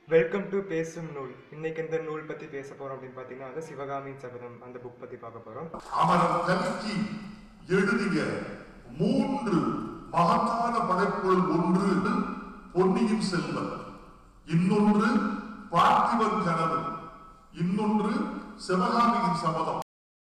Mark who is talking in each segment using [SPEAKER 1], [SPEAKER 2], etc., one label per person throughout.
[SPEAKER 1] Welcome to பேசும் நூல். இன்னைக்கு இந்த நூல் பத்தி பேச போறோம் அப்படின்னு பாத்தீங்கன்னா வந்து சிவகாமியின் சபதம் அந்த புக் பத்தி பார்க்க போறோம்.
[SPEAKER 2] அவர் கல்கி எழுதிய 3 மகத்தான படைப்புகள், ஒன்று பொன்னியின் செல்வன், இன்னொன்று பார்த்திபன் கனவு, இன்னொன்று சிவகாமியின் சபதம்.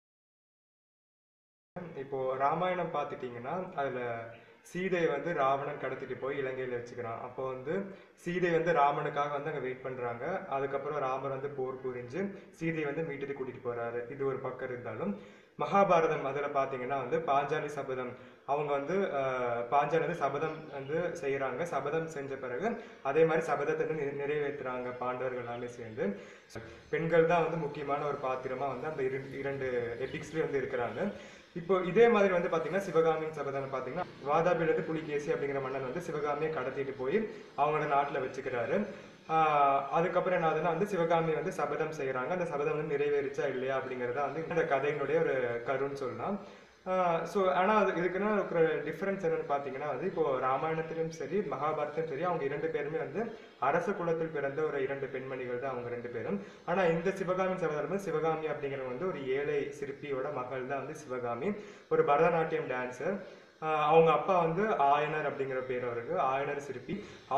[SPEAKER 1] இப்போ ராமாயணம் பார்த்துட்டீங்கன்னா அதுல சீதையை வந்து ராவணன் கடத்திட்டு போய் இலங்கையில வச்சுக்கிறான். அப்போ வந்து சீதை வந்து ராமனுக்காக வந்து அங்க வெயிட் பண்றாங்க. அதுக்கப்புறம் ராமர் வந்து போர் புரிஞ்சு சீதையை வந்து மீட்டுட்டு கூட்டிட்டு போறாரு. இது ஒரு பக்கம் இருந்தாலும் மகாபாரதம் அதுல பாத்தீங்கன்னா வந்து பாஞ்சாலி சபதம், அவங்க வந்து பாஞ்சாலி வந்து சபதம் வந்து செய்யறாங்க. சபதம் செஞ்ச பிறகு அதே மாதிரி சபதத்தை வந்து நிறைவேற்றுறாங்க பாண்டவர்கள் எல்லாமே சேர்ந்து. பெண்கள் தான் வந்து முக்கியமான ஒரு பாத்திரமா வந்து அந்த இரண்டு எபிக்ஸ்லயே வந்து இருக்கிறாங்க. இப்போ இதே மாதிரி வந்து பாத்தீங்கன்னா சிவகாமியின் சபதம் பாத்தீங்கன்னா வாதாபில இருந்து புலிகேசி அப்படிங்கிற மன்னன் வந்து சிவகாமியை கடத்திட்டு போய் அவங்களோட நாட்டுல வச்சுக்கிறாரு. அதுக்கப்புறம் என்ன ஆகுதுன்னா வந்து சிவகாமி வந்து சபதம் செய்யறாங்க. அந்த சபதம் வந்து நிறைவேறிச்சா இல்லையா அப்படிங்கறத வந்து இந்த கதையினுடைய ஒரு கருன்னு சொல்லலாம். ஸோ ஆனால் அது இதுக்குன்னா இருக்கிற டிஃப்ரென்ஸ் என்னன்னு பார்த்தீங்கன்னா வந்து இப்போ ராமாயணத்திலும் சரி மகாபாரதத்திலும் சரி அவங்க 2 பேருமே வந்து அரச குலத்தில் பிறந்த ஒரு 2 பெண்மணிகள் தான் அவங்க 2 பேரும். ஆனால் இந்த சிவகாமி சபதம் சிவகாமி அப்படிங்கிறவங்க வந்து ஒரு ஏழை சிற்பியோட மகள் தான் வந்து சிவகாமி, ஒரு பரதநாட்டியம் டான்ஸர். அவங்க அப்பா வந்து ஆயனர் அப்படிங்கிற பேர் அவருக்கு, ஆயனர் சிற்பி.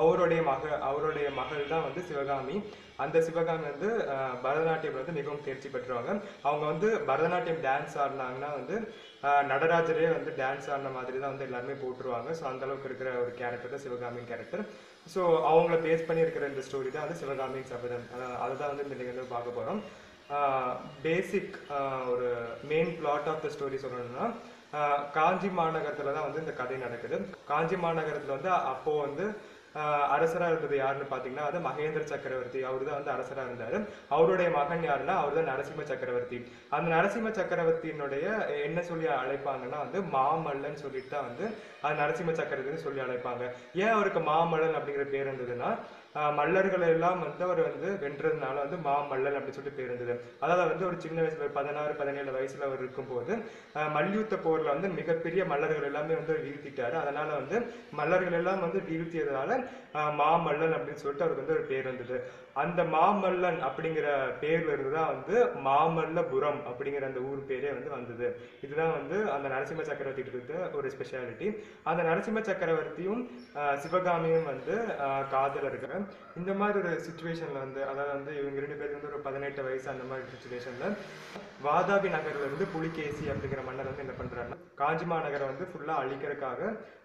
[SPEAKER 1] அவருடைய மகள் தான் வந்து சிவகாமி. அந்த சிவகாமி வந்து பரதநாட்டியம் வந்து மிகவும் தேர்ச்சி பெற்றவங்க. அவங்க வந்து பரதநாட்டியம் டான்ஸ் ஆடினாங்கன்னா வந்து நடராஜரே வந்து டான்ஸ் ஆடின மாதிரி தான் வந்து எல்லாருமே போட்டுருவாங்க. ஸோ அந்த அளவுக்கு இருக்கிற ஒரு கேரக்டர் தான் சிவகாமியின் கேரக்டர். ஸோ அவங்கள பேஸ் பண்ணி இருக்கிற இந்த ஸ்டோரி தான் வந்து சிவகாமியின் சபதம். அதுதான் வந்து இந்த நிகழ்வு பார்க்க போறோம். பேசிக் ஒரு main plot of the story சொல்லணும்னா காஞ்சி மாநகரத்துல தான் வந்து இந்த கதை நடக்குது. காஞ்சி மாநகரத்துல வந்து அப்போ வந்து அரசரா இருந்தது யாருன்னு பாத்தீங்கன்னா அது மகேந்திர சக்கரவர்த்தி. அவரு தான் வந்து அரசரா இருந்தாரு. அவருடைய மகன் யாருன்னா அவர் தான் நரசிம்ம சக்கரவர்த்தி. அந்த நரசிம்ம சக்கரவர்த்தியினுடைய என்ன சொல்லி அழைப்பாங்கன்னா வந்து மாமல்லன் சொல்லிட்டு தான் வந்து அது நரசிம்ம சக்கரவர்த்தின்னு சொல்லி அழைப்பாங்க. ஏன் அவருக்கு மாமல்லன் அப்படிங்கிற பேர் இருந்ததுன்னா மல்லர்கள் எல்லாம் வந்து அவர் வந்து வென்றதுனால வந்து மாமல்லன் அப்படின்னு சொல்லிட்டு பேர் இருந்தது. அதாவது வந்து ஒரு சின்ன வயசுல 16-17 வயசுல அவர் இருக்கும்போது மல்யுத்த போர்ல வந்து மிகப்பெரிய மல்லர்கள் எல்லாமே வந்து வீழ்த்திட்டாரு. அதனால வந்து மல்லர்கள் எல்லாம் வந்து வீழ்த்தியதுனால மாமல்லன் அப்படின்னு சொல்லிட்டு அவருக்கு வந்து ஒரு பேர் வந்தது. அந்த மாமல்லன் அப்படிங்கிற பேர்ல இருந்துதான் வந்து மாமல்லபுரம் அப்படிங்கிற அந்த ஊர் பேரே வந்து வந்தது. இதுதான் வந்து அந்த நரசிம்ம சக்கரவர்த்தி இருக்க ஒரு ஸ்பெஷாலிட்டி. அந்த நரசிம்ம சக்கரவர்த்தியும் சிவகாமியும் வந்து காதலர்கள். இந்த மாதிரி ஒரு சுச்சுவேஷன்ல வந்து அதாவது வந்து இவங்க 2 பேருக்கு வந்து ஒரு 18 வயசு அந்த மாதிரி சுச்சுவேஷன்ல வாதாபி நகர்ல இருந்து புலிகேசி அப்படிங்கிற மன்னர் வந்து என்ன பண்றாருன்னா காஞ்சி மாநகரை வந்து ஃபுல்லா அழிக்கிறதுக்காக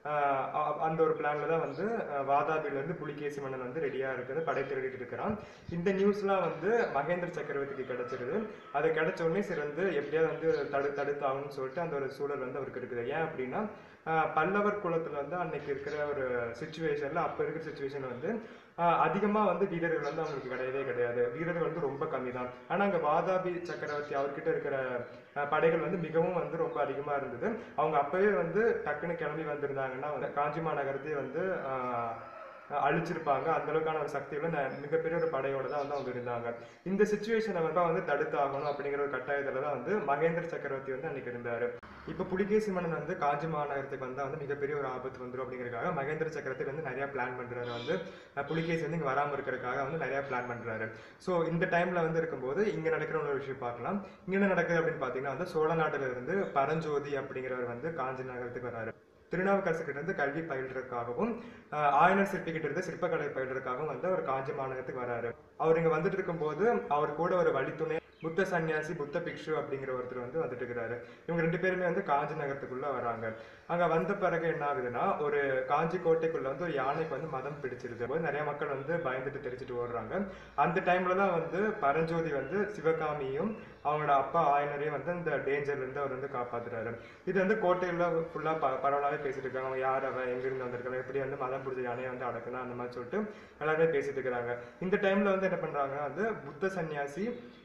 [SPEAKER 1] அந்த ஒரு பிளான்ல தான் வந்து வாதாபில இருந்து புலிகேசி மன்னன் வந்து ரெடியா இருக்குது, படை திரட்டிட்டு இருக்கிறான். இந்த நியூஸ்லாம் வந்து மகேந்திர சக்கரவர்த்திக்கு கிடைச்சிருது. அது கிடைச்ச உடனே சிறந்து எப்படியாவது வந்து தடுத்தாகணும்னு சொல்லிட்டு அந்த ஒரு சூழல் வந்து அவருக்கு இருக்குது. ஏன் அப்படின்னா பல்லவர் குலத்துல வந்து அன்னைக்கு இருக்கிற ஒரு சுச்சுவேஷன்ல அப்ப இருக்கிற சுச்சுவேஷன் வந்து அதிகமா வந்து வீரர்கள் வந்து அவங்களுக்கு கிடையவே கிடையாது. வீரர்கள் வந்து ரொம்ப கம்மி தான். ஆனா அங்க வாதாபி சக்கரவர்த்தி அவர்கிட்ட இருக்கிற படைகள் வந்து மிகவும் வந்து ரொம்ப அதிகமா இருந்தது. அவங்க அப்பவே வந்து டக்குன்னு கிளம்பி வந்திருந்தாங்கன்னா காஞ்சி மாநகரத்தையே வந்து அழிச்சிருப்பாங்க. அந்த அளவுக்கான ஒரு சக்தியோட மிகப்பெரிய ஒரு படையோட தான் வந்து அவங்க இருந்தாங்க. இந்த சுச்சுவேஷனை வந்து தடுத்து ஆகணும் அப்படிங்கிற ஒரு கட்டாயத்துல தான் வந்து மகேந்திர சக்கரவர்த்தி வந்து அன்னைக்கு இருந்தாரு. இப்ப புலிகேசி மன்னன் வந்து காஞ்சி மாநகரத்துக்கு வந்தா வந்து மிகப்பெரிய ஒரு ஆபத்து வந்துடும் அப்படிங்கிறதுக்காக மகேந்திர சக்கரவர்த்தி வந்து நிறைய பிளான் பண்றாரு. வந்து புலிகேசி வந்து இங்க வராம இருக்கிறதுக்காக வந்து நிறைய பிளான் பண்றாரு. ஸோ இந்த டைம்ல வந்து இருக்கும்போது இங்க நடக்கிற ஒரு விஷயம் பார்க்கலாம். இங்க என்ன நடக்குது அப்படின்னு பாத்தீங்கன்னா வந்து சோழ நாட்டுல இருந்து பரஞ்சோதி அப்படிங்கிறவர் வந்து காஞ்சி நகரத்துக்கு வராரு. திருநாவுக்கரசு கிட்ட இருந்து கல்வி பயில்றதுக்காகவும் ஆயனர் சிற்பி கிட்ட இருந்து சிற்பக்கலை பயில்றதுக்காகவும் வந்து அவர் காஞ்சி மாநகரத்துக்கு வராரு. அவர் இங்க வந்துட்டு இருக்கும் போது அவர் கூட ஒரு வழித்துணை புத்த சன்னியாசி புத்த பிக்ஷு அப்படிங்கிற ஒருத்தர் வந்து வந்துட்டு இருக்கிறாரு. இவங்க 2 பேருமே வந்து காஞ்சி நகரத்துக்குள்ள வராங்க. அங்க வந்த பிறகு என்ன ஆகுதுன்னா ஒரு காஞ்சி கோட்டைக்குள்ள வந்து ஒரு யானைக்கு வந்து மதம் பிடிச்சிருது. நிறைய மக்கள் வந்து பயந்துட்டு தெரிச்சுட்டு ஓடுறாங்க. அந்த டைம்ல தான் வந்து பரஞ்சோதி வந்து சிவகாமியும் அவங்களோட அப்பா ஆயனரையும் வந்து அந்த டேஞ்சர்ல இருந்து அவர் வந்து காப்பாத்துறாரு. இது வந்து கோட்டையில ஃபுல்லா பரவலாவே பேசிட்டு இருக்காங்க. அவங்க யார் அவன், எங்க இருந்து வந்திருக்காங்க, எப்படி வந்து மதம் பிடிச்ச யானையை வந்து அடக்கணும் அந்த மாதிரி சொல்லிட்டு எல்லாருமே பேசிட்டு இருக்கிறாங்க. இந்த டைம்ல வந்து என்ன பண்றாங்கன்னா வந்து புத்த சன்னியாசி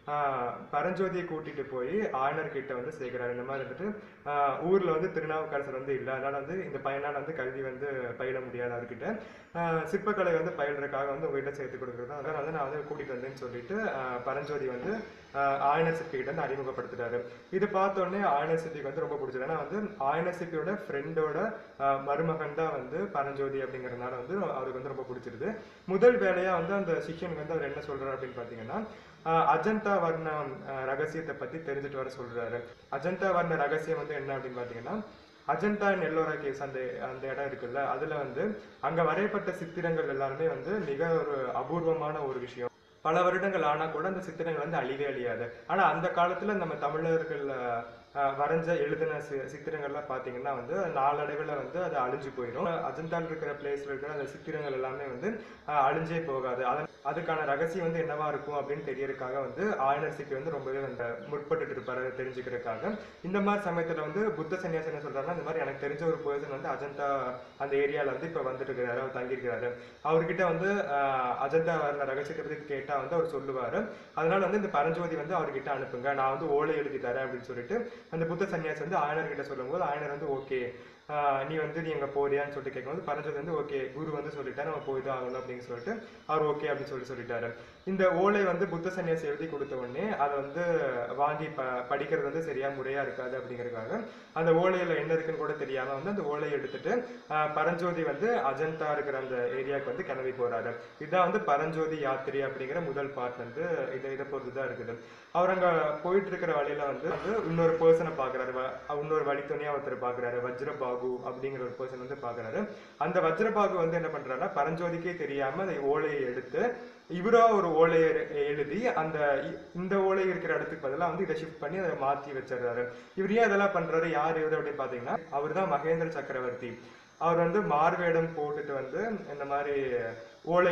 [SPEAKER 1] பரஞ்சோதியை கூட்டிட்டு போய் ஆயனர் கிட்ட வந்து சேர்க்கிறாரு. இந்த மாதிரி வந்துட்டு ஊர்ல வந்து திருநாவுக்கரசர் வந்து இல்லை, அதனால வந்து இந்த பையனால வந்து கல்வி வந்து பயில முடியாது, அவர்கிட்ட சிற்பக்கலை வந்து பயில்றதுக்காக வந்து உங்ககிட்ட சேர்த்து கொடுக்குறது, அதனால வந்து நான் வந்து கூட்டிட்டு வந்தேன்னு சொல்லிட்டு பரஞ்சோதி வந்து ஆயனர் சிற்பி கிட்ட வந்து அறிமுகப்படுத்துறாரு. இது பார்த்தோடனே ஆயனர் சிற்பிக்கு வந்து ரொம்ப பிடிச்சது. ஏன்னா வந்து ஆயனர் சிற்பியோட ஃப்ரெண்டோட மருமகன் தான் வந்து பரஞ்சோதி அப்படிங்கறதுனால வந்து அவருக்கு வந்து ரொம்ப பிடிச்சிருது. முதல் வேலையா வந்து அந்த சிஷ்யனுக்கு வந்து அவர் என்ன சொல்றாரு அப்படின்னு பாத்தீங்கன்னா, அஜந்தா வர்ண ரகசியத்தை பத்தி தெரிஞ்சுட்டு வர சொல்றாரு. அஜந்தா வர்ண ரகசியம் வந்து என்ன அப்படின்னு பாத்தீங்கன்னா, அஜந்தா அண்ட் எல்லோரா கேவ்ஸ் அந்த அந்த இடம் இருக்குல்ல, அதுல வந்து அங்க வரையப்பட்ட சித்திரங்கள் எல்லாருமே வந்து மிக ஒரு அபூர்வமான ஒரு விஷயம். பல வருடங்கள் ஆனா கூட அந்த சித்திரங்கள் வந்து அழிவே அழியாது. ஆனா அந்த காலத்துல நம்ம தமிழர்கள் வரைஞ்ச எழுதின சித்திரங்கள்லாம் பாத்தீங்கன்னா வந்து நாளடைவுல வந்து அது அழிஞ்சு போயிடும். அஜந்தால் இருக்கிற பிளேஸ்ல இருக்கிற அந்த சித்திரங்கள் எல்லாமே வந்து அழிஞ்சே போகாது. அதுக்கான ரகசியம் வந்து என்னவா இருக்கும் அப்படின்னு தெரியறதுக்காக வந்து ஆயனர் சிற்பி வந்து ரொம்பவே வந்து முற்பட்டு இருப்பாரு தெரிஞ்சுக்கிறதுக்காக. இந்த மாதிரி சமயத்துல வந்து புத்த சன்னியாசி என்ன சொல்றாருன்னா, இந்த மாதிரி எனக்கு தெரிஞ்ச ஒரு பர்சன் வந்து அஜந்தா அந்த ஏரியால வந்து இப்ப வந்துட்டு இருக்கிறாரு, அவர் தங்கியிருக்கிறாரு, அவர்கிட்ட வந்து அஜந்தா வர்ற ரகசியத்தை பத்தி கேட்டா வந்து அவர் சொல்லுவாரு. அதனால வந்து இந்த பரஞ்சோதி வந்து அவர்கிட்ட அனுப்புங்க, நான் வந்து ஓலை எழுதி தரேன் அப்படின்னு சொல்லிட்டு அந்த புத்த சன்னியாசி வந்து ஆயனர் கிட்ட சொல்லும்போது ஆயனர் வந்து ஓகே, நீ எங்க போறியான்னு சொல்லிட்டு கேட்கும்போது பரஞ்சோதி வந்து ஓகே, குரு வந்து சொல்லிட்டாரு நம்ம போய்தான் ஆகணும் அப்படின்னு சொல்லிட்டு அவர் ஓகே அப்படின்னு சொல்லிட்டாரு. இந்த ஓலை வந்து புத்த சன்னியாசி எழுதி கொடுத்த உடனே அதை வந்து வாங்கி படிக்கிறது வந்து சரியா முறையா இருக்காது அப்படிங்கறதுக்காக அந்த ஓலையில என்ன இருக்குன்னு கூட தெரியாம வந்து அந்த ஓலையை எடுத்துட்டு பரஞ்சோதி வந்து அஜந்தா இருக்கிற அந்த ஏரியாவுக்கு வந்து கிளம்பி போறாரு. இதுதான் வந்து பரஞ்சோதி யாத்திரை அப்படிங்கிற முதல் பார்ட் வந்து இதை பொறுத்துதான் இருக்குது. அவர் அங்க போயிட்டு இருக்கிற வழியில வந்து இன்னொரு பர்சனை பாக்குறாரு, இன்னொரு வழித்துணையா ஒருத்தர் பாக்குறாரு, வஜ்ரபாகு அப்படிங்கிற ஒரு பர்சன் வந்து பாக்குறாரு. அந்த வஜ்ரபாகு வந்து என்ன பண்றாருன்னா, பரஞ்சோதிக்கே தெரியாம அந்த ஓலையை எடுத்து இவரா ஒரு ஓலையை எழுதி இந்த ஓலை இருக்கிற இடத்துக்கு பதிலாக வந்து இதை ஷிஃப்ட் பண்ணி அதை மாத்தி வச்சிடறாரு. இவர் ஏன் அதெல்லாம் பண்றாரு, யார் இவர் அப்படின்னு பாத்தீங்கன்னா, அவர் தான் மகேந்திர சக்கரவர்த்தி. அவர் வந்து மார்வேடம் போட்டுட்டு வந்து இந்த மாதிரி ஓலையை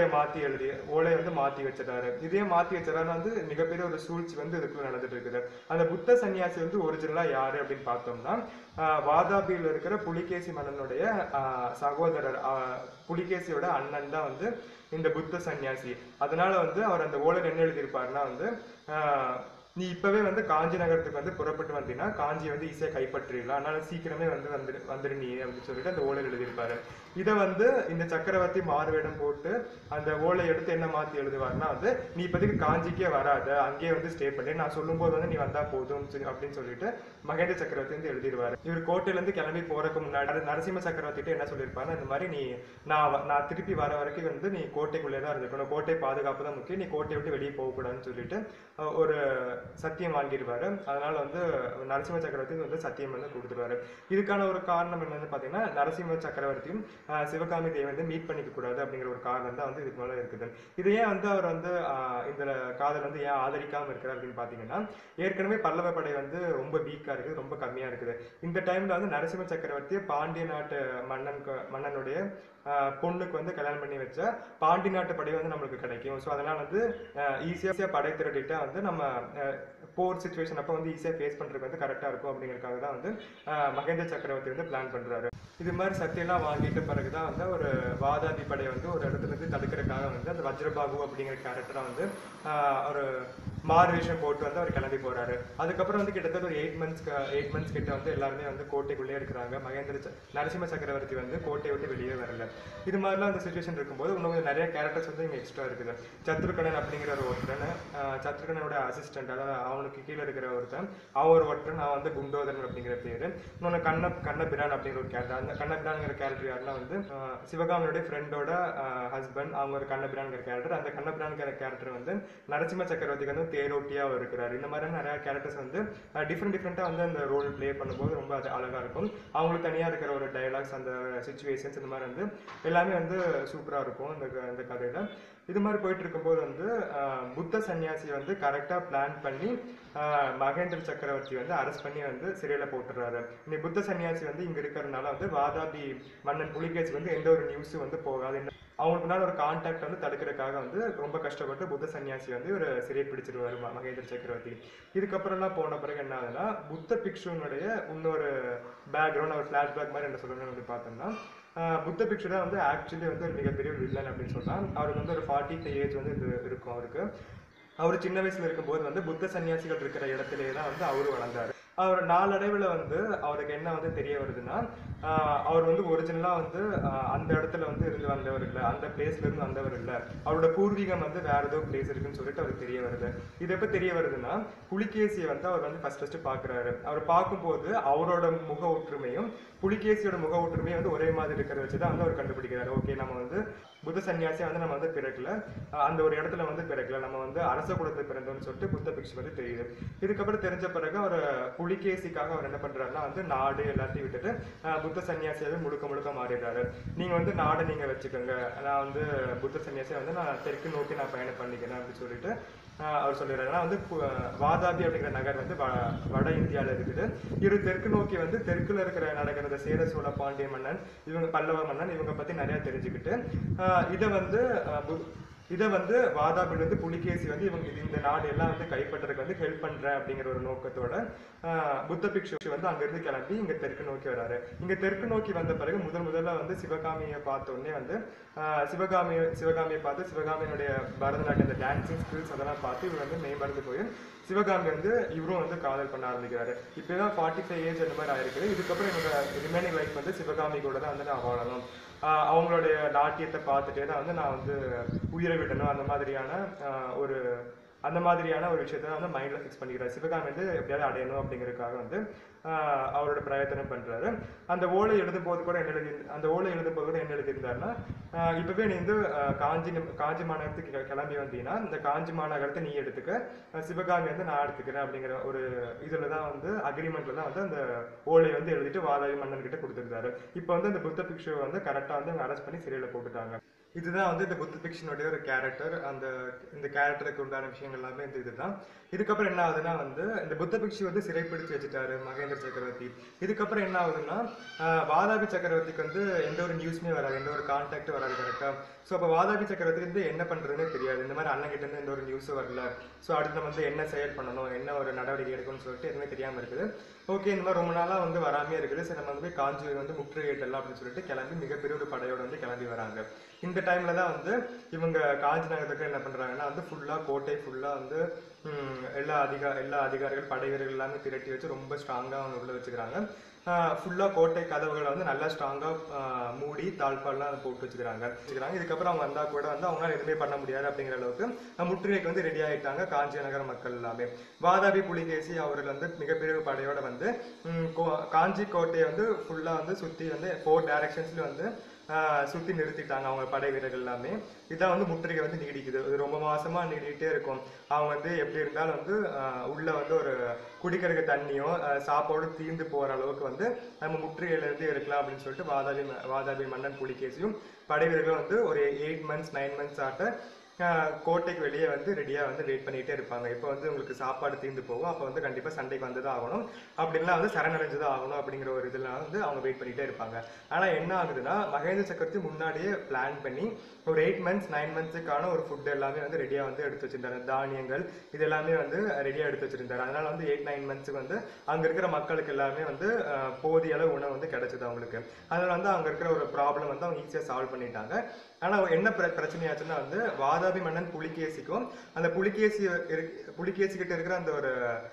[SPEAKER 1] வந்து மாத்தி வச்சிடறாரு. இதே மாத்தி வச்சிடறாரு வந்து மிகப்பெரிய ஒரு சூழ்ச்சி வந்து இதுக்குள்ள நடந்துட்டு இருக்குது. அந்த புத்த சன்னியாசி வந்து ஒரிஜினலா யாரு அப்படின்னு பார்த்தோம்னா, வாதாபியில் இருக்கிற புலிகேசி மன்னனுடைய சகோதரர், புலிகேசியோட அண்ணன் தான் வந்து இந்த புத்த சன்னியாசி. அதனால வந்து அவர் அந்த ஓலையில் என்ன எழுதியிருப்பாருன்னா வந்து, நீ இப்பவே வந்து காஞ்சி நகரத்துக்கு வந்து புறப்பட்டு வந்தீங்கன்னா காஞ்சியை வந்து ஈஸியா கைப்பற்றிடலாம், அதனால சீக்கிரமே வந்து வந்துரு நீ அப்படின்னு சொல்லிட்டு அந்த ஓலை எழுதியிருப்பாரு. இதை வந்து இந்த சக்கரவர்த்தி மாறுவேடம் போட்டு அந்த ஓலை எடுத்து என்ன மாத்தி எழுதுவாருன்னா வந்து, நீ இப்போதைக்கு காஞ்சிக்கே வராத, அங்கேயே வந்து ஸ்டே பண்ணி நான் சொல்லும் போது வந்து நீ வந்தா போதும் அப்படின்னு சொல்லிட்டு மகேந்திர சக்கரவர்த்தி வந்து எழுதிடுவாரு. இவர் கோட்டையில இருந்து கிளம்பி போறதுக்கு முன்னாடி நரசிம்ம சக்கரவர்த்திட்ட என்ன சொல்லியிருப்பாருன்னா, இந்த மாதிரி நான் திருப்பி வர வரைக்கும் வந்து நீ கோட்டைக்குள்ளே தான் இருந்துக்கணும், கோட்டை பாதுகாப்பு தான் முக்கியம், நீ கோட்டையை விட்டு வெளியே போகக்கூடாதுன்னு சொல்லிட்டு ஒரு சத்தியம் வாங்கிடுவாரு. அதனால வந்து நரசிம்ம சக்கரவர்த்தி வந்து சத்தியம் வந்து கொடுத்துருவாரு. இதுக்கான ஒரு காரணம் என்னன்னு பாத்தீங்கன்னா, நரசிம்ம சக்கரவர்த்தியும் சிவகாமி தேவி வந்து மீட் பண்ணிக்க கூடாது அப்படிங்கிற ஒரு காரணம் தான் வந்து இதுக்கு மேல இருக்குது. இது ஏன் வந்து அவர் வந்து இந்த காதல் வந்து ஏன் ஆதரிக்காம இருக்கிறார் அப்படின்னு பாத்தீங்கன்னா, ஏற்கனவே பல்லவ படை வந்து ரொம்ப வீக்கா இருக்குது, ரொம்ப கம்மியா இருக்குது. இந்த டைம்ல வந்து நரசிம்ம சக்கரவர்த்தி பாண்டிய நாட்டு மன்னனுடைய பொண்ணுக்கு வந்து கல்யாணம் பண்ணி வச்ச பாண்டி நாட்டு படை வந்து நம்மளுக்கு கிடைக்கும். ஸோ அதனால வந்து ஈஸியா படை திரட்டிட்டா வந்து நம்ம போர் சிச்சுவேஷன் அப்போ வந்து ஈஸியா ஃபேஸ் பண்றதுக்கு வந்து கரெக்டா இருக்கும் அப்படிங்கறதுக்காக தான் வந்து மகேந்திர சக்கரவர்த்தி வந்து பிளான் பண்றாரு. இது மாதிரி சத்தியெல்லாம் வாங்கிட்ட பிறகுதான் வந்து ஒரு வாதாபி படையை வந்து ஒரு இடத்துல இருந்து தடுக்கிறதுக்காக வந்து அந்த வஜ்ரபாகு அப்படிங்கிற கேரக்டரா வந்து ஒரு மார்வேஷம் போட்டு வந்து அவர் கிளம்பி போறாரு. அதுக்கப்புறம் வந்து கிட்டத்தட்ட ஒரு 8 மந்த்ஸ் கிட்ட வந்து எல்லாருமே வந்து கோட்டைக்குள்ளே இருக்கிறாங்க. நரசிம்ம சக்கரவர்த்தி வந்து கோட்டையை விட்டு வெளியே வரல. இது மாதிரிலாம் அந்த சுச்சுவேஷன் இருக்கும்போது இன்னும் நிறைய கேரக்டர்ஸ் வந்து இங்க எக்ஸ்ட்ரா இருக்குது. சத்ருகணன் அப்படிங்கிற ஒரு ஒருத்தன், சத்ருகனோட அசிஸ்டன்ட், அதாவது அவனுக்கு கீழே இருக்கிற ஒருத்தன், அவன் ஒரு ஒருத்தன், நான் வந்து குண்டோதரன் அப்படிங்கிற பேரு. இன்னொன்னு கண்ணபிரான் அப்படிங்கிற ஒரு கேரக்டர். அந்த கண்ணபிரான்ங்கிற கேரக்டர் யாருன்னா வந்து சிவகாமியோட ஃப்ரெண்டோட ஹஸ்பண்ட், அவங்க ஒரு கண்ணபிரான்ங்கிற கேரக்டர். அந்த கண்ணபிரான்ங்கிற கேரக்டர் வந்து நரசிம்ம சக்கரவர்த்திக்கு வந்து தேரோட்டியா இருக்கிறாரு. இந்த மாதிரி நிறைய கேரக்டர்ஸ் வந்து டிஃப்ரெண்டா வந்து அந்த ரோல் பிளே பண்ணும்போது ரொம்ப அது அழகா இருக்கும். அவங்களுக்கு தனியா இருக்கிற ஒரு டயலாக்ஸ், அந்த சிச்சுவேஷன்ஸ், இந்த மாதிரி வந்து எல்லாமே வந்து சூப்பரா இருக்கும் இந்த கதையில. இது மாதிரி போயிட்டு இருக்கும்போது வந்து புத்த சன்னியாசி வந்து கரெக்டா பிளான் பண்ணி மகேந்திர சக்கரவர்த்தி வந்து அரெஸ்ட் பண்ணி வந்து சிறையில போட்டுறாரு. இந்த புத்த சன்னியாசி வந்து இங்க இருக்கிறதுனால வந்து வாதாபி மன்னன் புலிகேசி வந்து எந்த ஒரு நியூஸ் வந்து போகாது, அவங்களுக்குனால ஒரு கான்டாக்ட் வந்து தடுக்கிறதுக்காக வந்து ரொம்ப கஷ்டப்பட்டு புத்த சன்னியாசி வந்து ஒரு சிறை பிடிச்சிருவாரு மகேந்திர சக்கரவர்த்தி. இதுக்கப்புறம்லாம் போன பிறகு என்ன ஆகுதுன்னா, புத்த பிக்ஷுனுடைய இன்னொரு பேக்ரவுண்ட், ஒரு பிளாஷ்பேக் மாதிரி என்ன சொல்றேன்னு வந்து பார்த்தோம்னா, புத்த பிக்ஷு தான் வந்து ஆக்சுவலி வந்து ஒரு மிகப்பெரிய வில்லன் அப்படின்னு சொன்னா, அவருக்கு வந்து ஒரு 45 ஏஜ் வந்து இது இருக்கும் அவருக்கு. அவர் சின்ன வயசுல இருக்கும்போது வந்து புத்த சன்னியாசிகள் இருக்கிற இடத்திலேயே தான் வந்து அவரு வளர்ந்தாரு. அவர் நாளடைவில் வந்து அவருக்கு என்ன வந்து தெரிய வருதுன்னா, அவர் வந்து ஒரிஜினலா வந்து அந்த இடத்துல வந்து இருந்து வந்தவர் இல்லை, அந்த பிளேஸ்ல இருந்து வந்தவர் இல்லை, அவரோட பூர்வீகம் வந்து வேற ஏதோ பிளேஸ் இருக்குன்னு சொல்லிட்டு அவருக்கு தெரிய வருது. இது எப்ப தெரிய வருதுன்னா, புலிகேசியை வந்து அவர் வந்து ஃபர்ஸ்ட் பாக்குறாரு. அவர் பார்க்கும்போது அவரோட முக ஒற்றுமையும் புலிகேசியோட முக ஒற்றுமையும் வந்து ஒரே மாதிரி இருக்கிறத வச்சுதான் வந்து அவர் கண்டுபிடிக்கிறாரு. ஓகே, நம்ம வந்து புத்த சன்னியாசியா வந்து நம்ம வந்து பிறக்கல, அந்த ஒரு இடத்துல வந்து பிறக்கல, நம்ம வந்து அரச குலத்தை பிறந்தோம்னு சொல்லிட்டு புத்த பிக்ஷு வந்து தெரியுது. இதுக்கப்புறம் தெரிஞ்ச பிறகு அவர் புலிகேசிக்காக அவர் என்ன பண்றாருன்னா வந்து நாடு எல்லாத்தையும் விட்டுட்டு புத்த சன்னியாசியாவே முழுக்க முழுக்க மாறிடுறாரு. நீங்க வந்து நாடு நீங்க வச்சுக்கோங்க, நான் வந்து புத்த சன்னியாசியா வந்து நான் தெற்கு நோக்கி நான் பயணம் பண்ணிக்கிறேன் அப்படின்னு சொல்லிட்டு அவர் சொல்லிடுறாரு. ஆனா வந்து வாதாபி அப்படிங்கிற நகர் வந்து வட இந்தியால இருக்குது. இவர் தெற்கு நோக்கி வந்து தெற்குல இருக்கிற நடக்கிறத சேர சோழ பாண்டிய மன்னன், இவங்க பல்லவ மன்னன், இவங்க பத்தி நிறைய தெரிஞ்சுக்கிட்டு இதை வந்து வாதாபிலிருந்து புலிகேசி வந்து இவங்க இந்த நாடு எல்லாம் வந்து கைப்பற்றதுக்கு வந்து ஹெல்ப் பண்ற அப்படிங்கிற ஒரு நோக்கத்தோட புத்த பிக்ஷு வந்து அங்கிருந்து கிளம்பி இங்க தெற்கு நோக்கி வராரு. இங்க தெற்கு நோக்கி வந்த பிறகு முதல்ல வந்து சிவகாமியை பார்த்த உடனே வந்து சிவகாமியை பார்த்து சிவகாமியினுடைய பரதநாட்டியம், அந்த டான்சிங் ஸ்கில்ஸ் அதெல்லாம் பார்த்து இவர் வந்து மேம்படுத்து போய் சிவகாமி வந்து இவரும் வந்து காதல் பண்ண ஆரம்பிக்கிறாரு. இப்பதான் 45 ஏஜ் அந்த மாதிரி ஆயிருக்குது. இதுக்கப்புறம் என்னோட ரிமைனிங் லைஃப் வந்து சிவகாமி கூட தான் வந்து நான் வாழணும், அவங்களுடைய நாட்டியத்தை பார்த்துட்டே தான் வந்து நான் வந்து உயிரை விடணும், அந்த மாதிரியான ஒரு விஷயத்த வந்து மைண்ட்ல ஃபிக்ஸ் பண்ணிக்கிறார். சிவகாமி வந்து எப்படியாவது அடையணும் அப்படிங்கிறதுக்காக வந்து அவரோட பிரயத்தனம் பண்றாரு. அந்த ஓலை எழுதும் போது கூட என்ன எழுதியிருந்தாருன்னா, இப்பவே நீ வந்து காஞ்சி மாநகரத்துக்கு கிளம்பி வந்தீங்கன்னா இந்த காஞ்சி மாநகரத்தை நீ எடுத்துக்க, சிவகாமி வந்து நான் எடுத்துக்கிறேன் அப்படிங்கிற ஒரு இதுலதான் வந்து அக்ரிமெண்ட்ல தான் வந்து அந்த ஓலை வந்து எழுதிட்டு வாதாபி மன்னன் கிட்ட கொடுத்துருந்தாரு. இப்ப வந்து அந்த புத்த பிக்ஷுவை வந்து கரெக்டா வந்து அரெஸ்ட் பண்ணி சிறையில போட்டுட்டாங்க. இதுதான் வந்து இந்த புத்த பிக்ஷனுடைய ஒரு கேரக்டர். இந்த கேரக்டருக்கு உண்டான விஷயங்கள் எல்லாமே இந்த இதுதான். இதுக்கப்புறம் என்ன ஆகுதுன்னா வந்து இந்த புத்த பிக்ஷு வந்து சிறைப்பிடிச்சு வச்சுட்டாரு மகேந்திர சக்கரவர்த்தி. இதுக்கப்புறம் என்ன ஆகுதுன்னா, வாதாபி சக்கரவர்த்திக்கு வந்து எந்த ஒரு நியூஸ்மே வராது, எந்த ஒரு கான்டாக்ட் வராது கரெக்டா. ஸோ அப்போ வாதாபி சக்கரவர்த்திக்கு வந்து என்ன பண்றதுன்னு தெரியாது. இந்த மாதிரி அண்ணன் கிட்ட இருந்து எந்த ஒரு நியூஸும் வரல. ஸோ அடுத்து நம்ம வந்து என்ன செயல் பண்ணணும், என்ன ஒரு நடவடிக்கை எடுக்கணும்னு சொல்லிட்டு எதுவுமே தெரியாம இருக்குது. ஓகே, இந்த மாதிரி ரொம்ப நாளா வந்து வராமே இருக்குது. சரி, நம்ம வந்து காஞ்சி வந்து முற்றுகையிடலாம் அப்படின்னு சொல்லிட்டு கிளம்பி மிகப்பெரிய ஒரு படையோட வந்து கிளம்பி வராங்க. இந்த டைம்ல தான் வந்து இவங்க காஞ்சி நகரத்துக்கு என்ன பண்றாங்கன்னா வந்து ஃபுல்லா கோட்டை ஃபுல்லா வந்து எல்லா அதிகாரிகள் படை வீரர்கள் எல்லாமே திரட்டி வச்சு ரொம்ப ஸ்ட்ராங்கா அவங்க உள்ள வச்சுக்கிறாங்க. ஃபுல்லா கோட்டை கதவுகளை வந்து நல்லா ஸ்ட்ராங்கா மூடி தாழ்பால்லாம் போட்டு வச்சுக்கிறாங்க. இதுக்கப்புறம் அவங்க வந்தா கூட வந்து அவங்களால எதுவுமே பண்ண முடியாது அப்படிங்கிற அளவுக்கு முற்றுகைக்கு வந்து ரெடி ஆயிட்டாங்க காஞ்சி நகர மக்கள் எல்லாமே. வாதாபி புலிகேசி அவர்கள் வந்து மிகப்பெரிய படையோட வந்து காஞ்சி கோட்டையை வந்து ஃபுல்லா வந்து சுத்தி வந்து 4 டைரக்ஷன்ஸ்ல வந்து சுத்தி நிறுத்திட்டாங்க அவங்க படை வீரர்கள் எல்லாமே. இதான் வந்து முற்றுகை வந்து நீடிக்குது, இது ரொம்ப மாசமா நீடிக்கிட்டே இருக்கும். அவங்க வந்து எப்படி இருந்தாலும் வந்து உள்ள வந்து ஒரு குடிக்கிறதுக்கு தண்ணியோ சாப்பாடு தீர்ந்து போற அளவுக்கு வந்து நம்ம முற்றுகையில இருந்து இருக்கலாம் அப்படின்னு சொல்லிட்டு வாதாபி மன்னன் புலிகேசியும் படை வீரர்களும் வந்து ஒரு 8 months 9 months ஆட்ட கோட்டைக்கு வெளியே வந்து ரெடியா வந்து வெயிட் பண்ணிட்டே இருப்பாங்க. இப்போ வந்து உங்களுக்கு சாப்பாடு தீர்ந்து போகும், அப்போ வந்து கண்டிப்பா சண்டைக்கு வந்துதான் ஆகணும், அப்படின்லாம் வந்து சரணடைஞ்சுதான் ஆகணும் அப்படிங்கிற ஒரு இதெல்லாம் வந்து அவங்க வெயிட் பண்ணிட்டே இருப்பாங்க. ஆனா என்ன ஆகுதுன்னா, மகேந்திர சக்கரவர்த்தி முன்னாடியே பிளான் பண்ணி ஒரு 8 months 9 monthsக்கான ஒரு ஃபுட் எல்லாமே வந்து ரெடியா வந்து எடுத்து வச்சிருந்தாரு. தானியங்கள் இது எல்லாமே வந்து ரெடியா எடுத்து வச்சிருந்தாரு. அதனால வந்து 8 9 monthsக்கு வந்து அங்க இருக்கிற மக்களுக்கு எல்லாமே வந்து போதிய அளவு உணவு வந்து கிடைச்சது அவங்களுக்கு. அதனால வந்து அங்க இருக்கிற ஒரு ப்ராப்ளம் வந்து அவங்க ஈஸியா சால்வ் பண்ணிட்டாங்க. ஆனா என்ன பிரச்சனையாச்சுன்னா வந்து வாதாபி மன்னன் புலிகேசிக்கும் அந்த புலிகேசி கிட்ட இருக்கிற அந்த ஒரு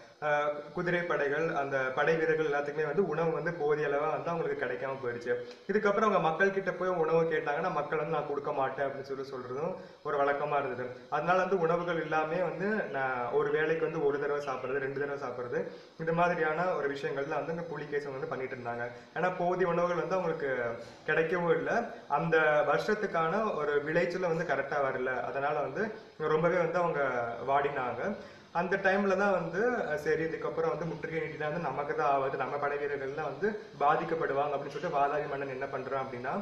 [SPEAKER 1] குதிரை படைகள் அந்த படை வீரர்கள் எல்லாத்துக்குமே வந்து உணவு வந்து போதிய அளவா வந்து அவங்களுக்கு கிடைக்காம போயிடுச்சு. இதுக்கப்புறம் அவங்க மக்கள் கிட்ட போய் உணவு கேட்டாங்கன்னா மக்கள் வந்து நான் கொடுக்க மாட்டேன் அப்படின்னு சொல்றதும் ஒரு வழக்கமா இருந்தது. அதனால வந்து உணவுகள் எல்லாமே வந்து நான் ஒரு வேளைக்கு வந்து ஒரு தடவை சாப்பிடுறது 2 தடவை சாப்பிடுறது இந்த மாதிரியான ஒரு விஷயங்கள்ல வந்து இந்த புலிகேசி வந்து பண்ணிட்டு இருந்தாங்க. ஏன்னா போதிய உணவுகள் வந்து அவங்களுக்கு கிடைக்கவும் இல்லை, அந்த வருஷத்துக்கான ஒரு விளைச்சல வந்து கரெக்டா வரல. அதனால வந்து ரொம்பவே வந்து அவங்க வாடினாங்க. அந்த டைம்ல தான் வந்து சரி இதுக்கப்புறம் வந்து முற்றுகை நீட்டினா வந்து நமக்கு தான் ஆகுது, நம்ம படை வீரர்கள்லாம் வந்து பாதிக்கப்படுவாங்க அப்படின்னு சொல்லிட்டு வாதாபி மன்னன் என்ன பண்றான் அப்படின்னா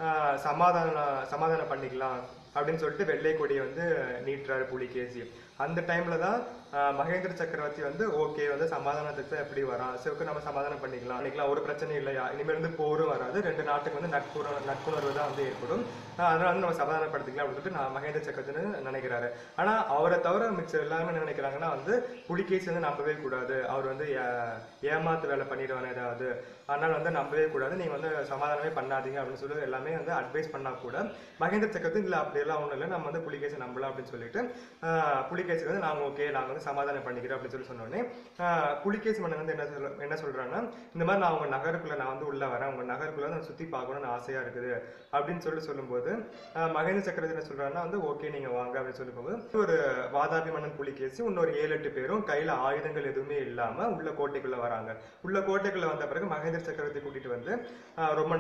[SPEAKER 1] சமாதானம் பண்ணிக்கலாம் அப்படின்னு சொல்லிட்டு வெள்ளை கொடியை வந்து நீட்டுறாரு புலிகேசி. அந்த டைம்ல தான் மகேந்திர சக்கரவர்த்தி வந்து ஓகே வந்து சமாதானத்துக்கு எப்படி வரான், சிவக்கு நம்ம சமாதானம் பண்ணிக்கலாம் ஒரு பிரச்சனை இல்லையா, இனிமேல் வந்து போரும் வராது, 2 நாட்டுக்கு வந்து நட்புணர்வு தான் வந்து ஏற்படும், அதனால வந்து நம்ம சமாதானப்படுத்திக்கலாம் அப்படின்னு சொல்லிட்டு நான் மகேந்திர சக்கரவர்த்தின்னு நினைக்கிறாரு. ஆனா அவரை தவிர மிச்சம் எல்லாருமே என்ன நினைக்கிறாங்கன்னா வந்து புலிகேசி வந்து நம்பவே கூடாது, அவர் வந்து ஏமாத்து வேலை பண்ணிடுவானே ஏதாவது, அதனால வந்து நம்பவே கூடாது, நீங்க வந்து சமாதானமே பண்ணாதீங்க அப்படின்னு சொல்லி எல்லாமே வந்து அட்வைஸ் பண்ணா கூட மகேந்திர சக்கரவர்த்தி இல்ல அப்படியெல்லாம் ஒண்ணும் இல்லை, நம்ம வந்து புலிகேசி நம்பலாம் அப்படின்னு சொல்லிட்டு புலிகேசி வந்து நாங்க ஓகே நாங்க வந்து சமாதானம் பண்ணிக்கிறோம் அப்படின்னு சொல்லி சொன்னோடனே புலிகேசி மன்னன் வந்து என்ன சொல்றாங்கன்னா, இந்த மாதிரி நான் உங்க நகருக்குள்ள நான் வந்து உள்ள வரேன், உங்க நகருக்குள்ள நான் சுத்தி பார்க்கணும்னு ஆசையா இருக்குது அப்படின்னு சொல்லும்போது மகேந்திர சக்கரவர்த்தி என்ன சொல்றாருன்னா வந்து ஓகே நீங்க வாங்க அப்படின்னு சொல்லி போகும்போது ஒரு வாதாபி மன்னன் புலிகேசி இன்னொரு 7-8 பேரும் கையில ஆயுதங்கள் எதுவுமே இல்லாம உள்ள கோட்டைக்குள்ள வராங்க. உள்ள கோட்டைக்குள்ள வந்த பிறகு மகேந்திர சக்கரவர்த்தி கூட்டிட்டு வந்து ரொம்ப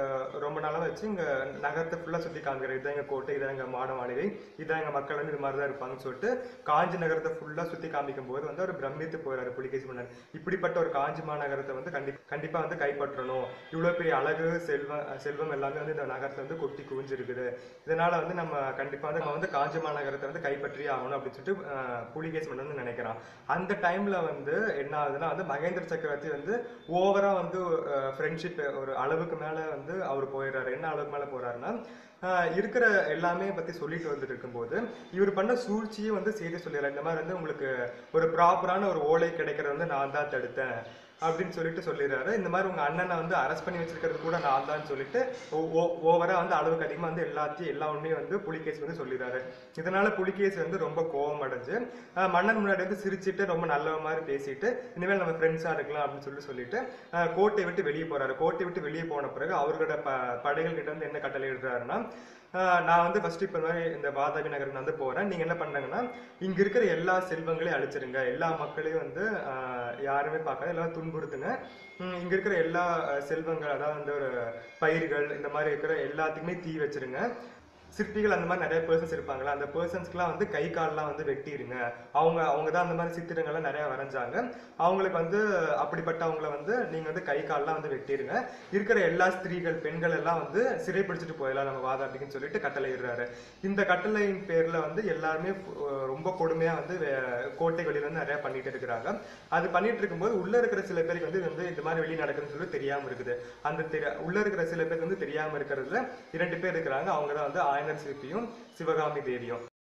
[SPEAKER 1] நாளா வச்சு இங்க நகரத்தை ஃபுல்லா சுத்தி காமிக்கிற, இதான் எங்க கோட்டை, இதான் எங்க மாட மாளிகை, இதான் எங்க மக்கள் வந்து இது மாதிரிதான் இருப்பாங்கன்னு சொல்லிட்டு காஞ்சி நகரத்தை ஃபுல்லா சுத்தி காமிக்கும் போது வந்து அவர் பிரமித்து போறாரு புலிகேசி மன்னர். இப்படிப்பட்ட ஒரு காஞ்சி மாநகரத்தை வந்து கண்டிப்பா வந்து கைப்பற்றணும், இவ்வளவு பெரிய அழகு செல்வம் எல்லாமே வந்து இந்த நகரத்தை வந்து கொட்டி குவிஞ்சிருக்குது, இதனால வந்து நம்ம கண்டிப்பா வந்து நம்ம வந்து காஞ்சி மாநகரத்தை வந்து கைப்பற்றியே ஆகணும் அப்படின்னு சொல்லிட்டு புலிகேசி மன்னன் வந்து நினைக்கிறான். அந்த டைம்ல வந்து என்ன ஆகுதுன்னா வந்து மகேந்திர சக்கரவர்த்தி வந்து ஓவரா வந்து ஃப்ரெண்ட்ஷிப் ஒரு அளவுக்கு மேல வந்து அவர் போயிடுறாரு. என்ன அளவுக்கு மேல போறாருன்னா இருக்கிற எல்லாமே பத்தி சொல்லிட்டு வந்துட்டு இருக்கும்போது இவர் பண்ண சூழ்ச்சியை வந்து செய்தி சொல்லிடுறாரு. இந்த மாதிரி வந்து உங்களுக்கு ஒரு ப்ராப்பரான ஒரு ஓலை கிடைக்கிறது வந்து நான் தான் தடுத்தேன் அப்படின்னு சொல்லிட்டு சொல்லிடுறாரு. இந்த மாதிரி உங்க அண்ணனை வந்து அரெஸ்ட் பண்ணி வச்சிருக்கிறது கூட நான் தான் சொல்லிட்டு ஓவரா வந்து அளவுக்கு அதிகமா வந்து எல்லா உண்மையும் வந்து புலிகேசி வந்து சொல்லிடுறாரு. இதனால புலிகேசி வந்து ரொம்ப கோபம் அடைஞ்சு மன்னன் முன்னாடி வந்து சிரிச்சுட்டு ரொம்ப நல்ல மாதிரி பேசிட்டு இனிமேல் நம்ம ஃப்ரெண்ட்ஸா இருக்கலாம் அப்படின்னு சொல்லிட்டு கோட்டை விட்டு வெளியே போறாரு. கோட்டை விட்டு வெளியே போன பிறகு அவர்களோட படைகள் கிட்ட வந்து என்ன கட்டளை இடுறாருன்னா, நான் வந்து ஃபர்ஸ்ட் இப்ப மாதிரி இந்த வாதாபி நகருக்கு வந்து போறேன், நீங்க என்ன பண்றாங்கன்னா இங்க இருக்கிற எல்லா செல்வங்களையும் அழிச்சிருங்க, எல்லா மக்களையும் வந்து யாருமே பார்க்காத எல்லாம் துன்புறுத்துங்க, இங்க இருக்கிற எல்லா செல்வங்கள் அதாவது வந்து ஒரு பயிர்கள் இந்த மாதிரி இருக்கிற எல்லாத்துக்குமே தீ வச்சிருங்க, சிற்பிகள் அந்த மாதிரி நிறைய பர்சன்ஸ் இருப்பாங்களா, அந்த பர்சன்ஸ்க்குலாம் வந்து கை கால்லாம் வந்து வெட்டிடுங்க, அவங்க தான் அந்த மாதிரி சித்திரங்கள்லாம் நிறைய வரைஞ்சாங்க, அவங்களுக்கு வந்து அப்படிப்பட்டவங்களை வந்து நீங்க வந்து கை கால்லாம் வந்து வெட்டிடுங்க, இருக்கிற எல்லா ஸ்திரீகள் பெண்கள் எல்லாம் வந்து சிறைப்பிடிச்சிட்டு போயிடலாம் நம்ம வாதாபிக்குன்னு சொல்லிட்டு கட்டளை இடுறாரு. இந்த கட்டளையின் பேர்ல வந்து எல்லாருமே ரொம்ப கொடுமையா வந்து கோட்டை வெளியில வந்து நிறைய பண்ணிட்டு இருக்கிறாங்க. அது பண்ணிட்டு இருக்கும்போது உள்ள இருக்கிற சில பேருக்கு வந்து இந்த மாதிரி வெளியே நடக்குதுன்னு சொல்லி தெரியாம இருக்குது. அந்த உள்ள இருக்கிற சில பேருக்கு வந்து தெரியாம இருக்கிறதுல 2 பேர் இருக்கிறாங்க, அவங்க தான் வந்து ஆயனர் சிற்பியும் சிவகாமி தேவியும்.